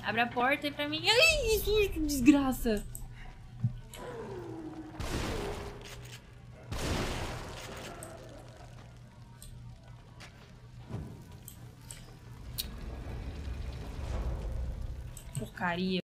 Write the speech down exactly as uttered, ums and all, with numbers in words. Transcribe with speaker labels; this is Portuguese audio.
Speaker 1: Abre a porta aí pra mim. Ai, que susto, desgraça. Porcaria.